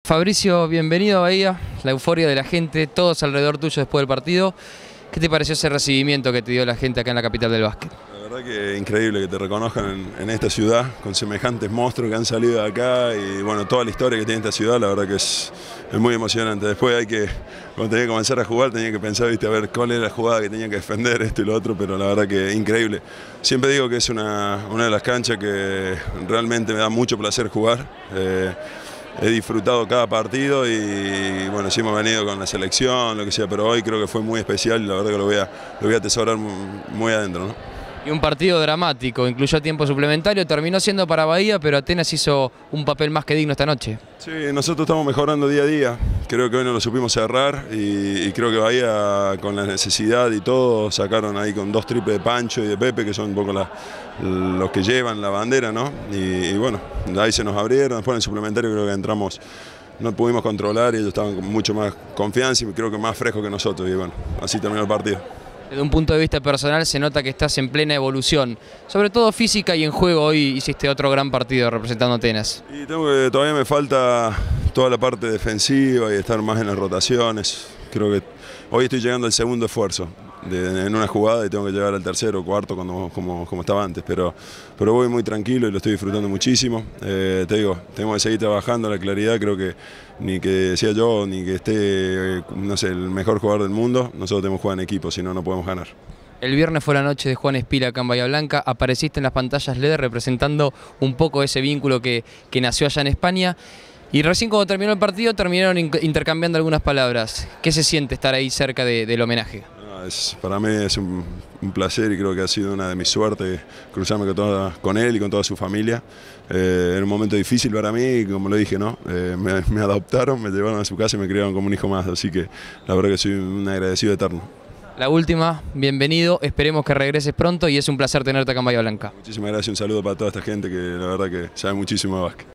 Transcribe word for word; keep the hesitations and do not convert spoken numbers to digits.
Fabricio, bienvenido a Bahía, la euforia de la gente, todos alrededor tuyo después del partido. ¿Qué te pareció ese recibimiento que te dio la gente acá en la capital del básquet? La verdad que es increíble que te reconozcan en, en esta ciudad, con semejantes monstruos que han salido de acá y bueno, toda la historia que tiene esta ciudad, la verdad que es, es muy emocionante. Después hay que, cuando tenía que comenzar a jugar, tenía que pensar, viste, a ver cuál era la jugada que tenía que defender, esto y lo otro, pero la verdad que es increíble. Siempre digo que es una, una de las canchas que realmente me da mucho placer jugar. Eh, He disfrutado cada partido y bueno, sí hemos venido con la selección, lo que sea, pero hoy creo que fue muy especial y la verdad que lo voy a, lo voy a atesorar muy adentro, ¿no? Y un partido dramático, incluyó tiempo suplementario, terminó siendo para Bahía, pero Atenas hizo un papel más que digno esta noche. Sí, nosotros estamos mejorando día a día, creo que hoy no lo supimos cerrar y, y creo que Bahía con la necesidad y todo sacaron ahí con dos triples de Pancho y de Pepe, que son un poco la, los que llevan la bandera, ¿no? Y, y bueno, ahí se nos abrieron, después en el suplementario creo que entramos, no pudimos controlar y ellos estaban con mucho más confianza y creo que más frescos que nosotros y bueno, así terminó el partido. Desde un punto de vista personal se nota que estás en plena evolución, sobre todo física y en juego. Hoy hiciste otro gran partido representando a Atenas. Y tengo que, todavía me falta toda la parte defensiva y estar más en las rotaciones. Creo que hoy estoy llegando al segundo esfuerzo de, en una jugada y tengo que llegar al tercero o cuarto como, como, como estaba antes, pero, pero voy muy tranquilo y lo estoy disfrutando muchísimo. Eh, te digo, tengo que seguir trabajando la claridad, creo que ni que sea yo ni que esté, no sé, el mejor jugador del mundo, nosotros tenemos que jugar en equipo, si no, no podemos ganar. El viernes fue la noche de Juan Espira acá en Bahía Blanca, apareciste en las pantallas L E D representando un poco ese vínculo que, que nació allá en España. Y recién cuando terminó el partido terminaron intercambiando algunas palabras. ¿Qué se siente estar ahí cerca de, del homenaje? No, es, para mí es un, un placer y creo que ha sido una de mis suertes cruzarme con, toda, con él y con toda su familia. Eh, era un momento difícil para mí y como lo dije, ¿no? Eh, me, me adoptaron, me llevaron a su casa y me criaron como un hijo más. Así que la verdad que soy un agradecido eterno. La última, bienvenido, esperemos que regreses pronto y es un placer tenerte acá en Bahía Blanca. Muchísimas gracias, un saludo para toda esta gente que la verdad que sabe muchísimo de básquet.